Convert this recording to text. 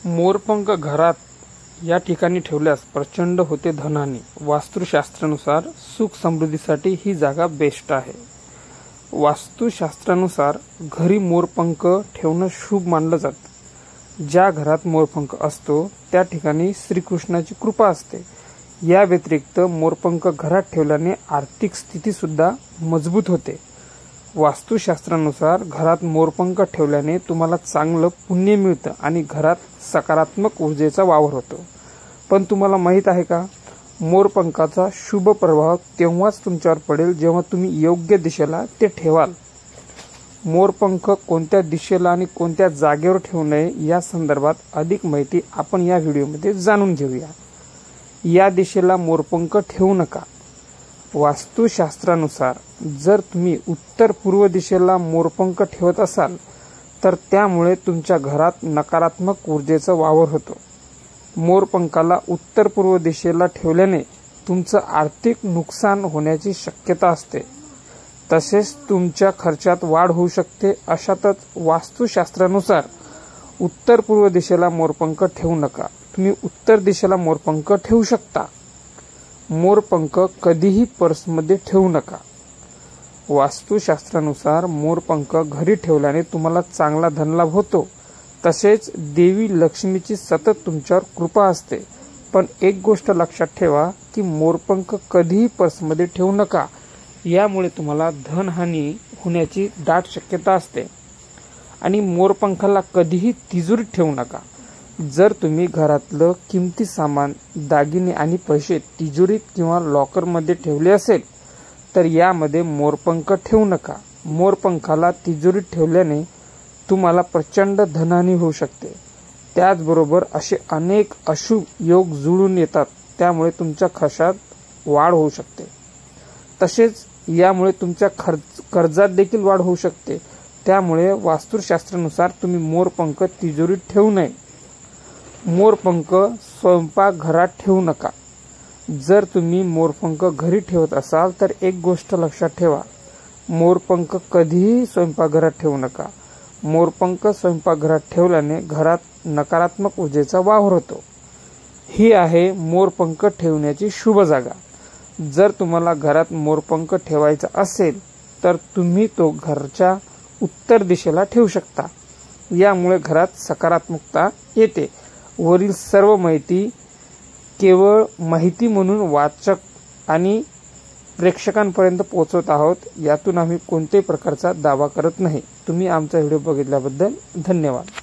मोरपंख घरात या ठिकाणी ठेवल्यास प्रचंड होते धनहानी। वास्तुशास्त्रानुसार सुख समृद्धीसाठी ही जागा बेस्ट आहे। वास्तुशास्त्रानुसार घरी मोरपंख ठेवणं शुभ मानलं जातं। ज्या घरात मोरपंख असतो त्या ठिकाणी श्रीकृष्णाची कृपा असते। या व्यतिरिक्त मोरपंख घरात ठेवल्याने आर्थिक स्थिती सुद्धा मजबूत होते। वास्तुशास्त्रानुसार घरात मोरपंख ठेवल्याने तुम्हाला चांगलं पुण्य मिळतं आणि घरात सकारात्मक ऊर्जेचा वावर होतो। पण तुम्हाला माहित आहे का, मोरपंखाचा शुभ प्रभाव तेव्हाच तुमच्यावर पडेल जेव्हा तुम्ही योग्य दिशेला ते ठेवाल। मोरपंख कोणत्या दिशेला आणि कोणत्या जागेवर ठेवू नये या संदर्भात अधिक माहिती आपण या व्हिडिओमध्ये जाणून घेऊया। या दिशेला मोरपंख ठेवू नका। वास्तुशास्त्रानुसार जर तुम्ही उत्तर पूर्व दिशेला मोरपंख ठेवत असाल तर त्यामुळे तुमच्या घरात नकारात्मक ऊर्जेचा वावर होतो। मोरपंखाला उत्तर पूर्व दिशेला ठेवल्याने तुमचं आर्थिक नुकसान होण्याची शक्यता असते। तसेच तुमच्या खर्चात वाढ होऊ शकते। अशातच वास्तुशास्त्रानुसार उत्तर पूर्व दिशेला मोरपंख ठेवू नका। तुम्ही उत्तर दिशेला मोरपंख ठेवू शकता। मोरपंख कधीही पर्समध्ये ठेवू नका। वास्तुशास्त्रानुसार मोरपंख घरी ठेवल्याने तुम्हाला चांगला धनलाभ होतो। तसेच देवी लक्ष्मीची सतत तुमच्यावर कृपा असते। पण एक गोष्ट लक्षात ठेवा की मोरपंख कधीही पर्समध्ये ठेवू नका। यामुळे तुम्हाला धनहानी होण्याची दाट शक्यता असते। आणि मोरपंखाला कधीही तिजोरीत ठेवू नका। जर तुम्ही घरातलं किमती सामान, दागिने आणि पैसे तिजोरीत किंवा लॉकरमध्ये ठेवले असेल तर यामध्ये मोरपंख ठेवू नका। मोरपंखाला तिजोरीत ठेवल्याने तुम्हाला प्रचंड धनहानी होऊ शकते। त्याचबरोबर असे अनेक अशुभ योग जुळून येतात, त्यामुळे तुमच्या खर्चात वाढ होऊ शकते। तसेच यामुळे तुमच्या कर्जात देखील वाढ होऊ शकते। त्यामुळे वास्तुशास्त्रानुसार तुम्ही मोरपंख तिजोरीत ठेवू नये। मोरपंख स्वयंपाकघरात ठेवू नका। जर तुम्ही मोरपंख घरी ठेवत असाल तर एक गोष्ट लक्षात ठेवा, मोरपंख कधीही स्वयंपाकघरात ठेवू नका। मोरपंख स्वयंपाकघरात ठेवल्याने घरात नकारात्मक ऊर्जेचा वावर होतो। ही आहे मोरपंख ठेवण्याची शुभ जागा। जर तुम्हाला घरात मोरपंख ठेवायचा असेल तर तुम्ही तो घराच्या उत्तर दिशेला ठेवू शकता। यामुळे घरात सकारात्मकता येते। वरील सर्व माहिती केवळ माहिती म्हणून वाचक आणि प्रेक्षकांपर्यंत पोहोचवत आहोत। यातून आम्ही कोणत्याही प्रकारचा दावा करत नाही। तुम्ही आमचा व्हिडिओ बघितल्याबद्दल धन्यवाद।